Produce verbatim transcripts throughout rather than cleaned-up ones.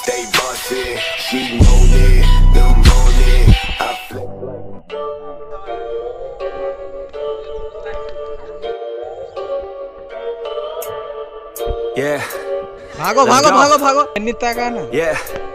They bust it, she moan it, the morning. I feel yeah. भागो भागो भागो भागो नित्ता का ना yeah.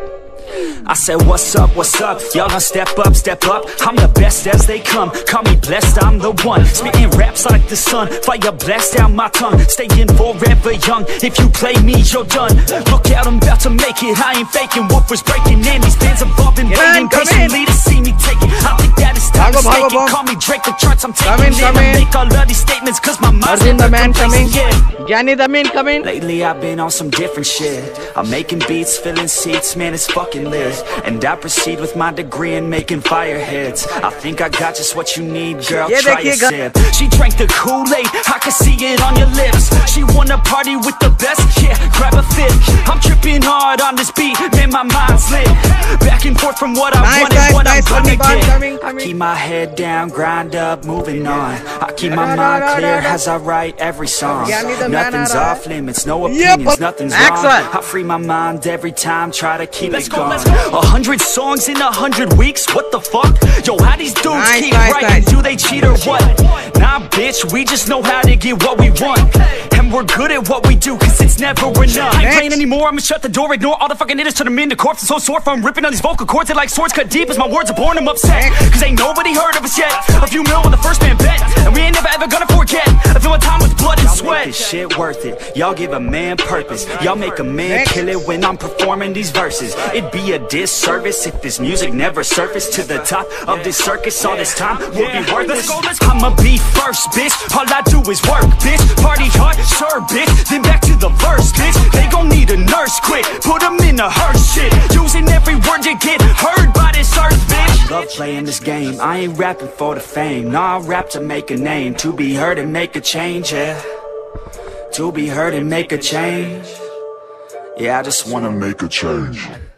I said what's up, what's up, y'all gonna step up, step up. I'm the best as they come, call me blessed, I'm the one. Spitting raps like the sun, fire blast down my tongue. Staying forever young, if you play me you're done. Look out, I'm about to make it, I ain't faking. Wolf was breaking in, these bands evolving, waiting patiently to see me take it. I think that it's time to stake it, call me Drake, the charts I'm taking in. I make all of these statements cause my mind's in the man coming, Gianni the man coming. Lately I've been on some different shit. I'm making beats, filling seats, man it's fucking lit. And I proceed with my degree in making fire hits. I think I got just what you need, girl, yeah, try a sip. She drank the Kool-Aid, I can see it on your lips. She wanna party with the best, yeah, grab a fit. I'm tripping hard on this beat, man, my mind's lit. Back and forth from what I nice, want nice, and what nice, I'm gonna coming, get. coming, coming. I keep my head down, grind up, moving on. I keep my mind clear as I write every song. Nothing's off limits, no opinions, yep. Nothing's Excellent. wrong. I free my mind every time, try to keep let's it going. A hundred songs in a hundred weeks, what the fuck? Yo, how these dudes nice, keep nice, writing? Nice. Do they cheat or what? Nah, bitch, we just know how to get what we want. And we're good at what we do, cause it's never enough. I ain't playing anymore, I'ma shut the door, ignore all the fucking hitters, turn them into corpses. So sore from ripping on these vocal cords, they like swords cut deep as my words are born, I'm upset. Cause ain't nobody heard of us yet. A few mil with the first man bet, and we ain't never ever gonna forget. I feel my time with blood and sweat. This shit worth it, y'all give a man purpose. Y'all make a man kill it when I'm performing these verses. It'd be a disservice if this music never surfaced to the top of this circus. All this time will be worthless. I'ma be first, bitch. All I do is work, bitch. Party hard, sure, bitch. Then back to the verse, bitch. They gon' need a nurse quick. Put them in a hearse shit. Using every word to get heard by this earth, bitch. I love playing this game. I ain't rapping for the fame. Nah, I rap to make a name. To be heard and make a change, yeah. To be heard and make a change. Yeah, I just wanna make a change.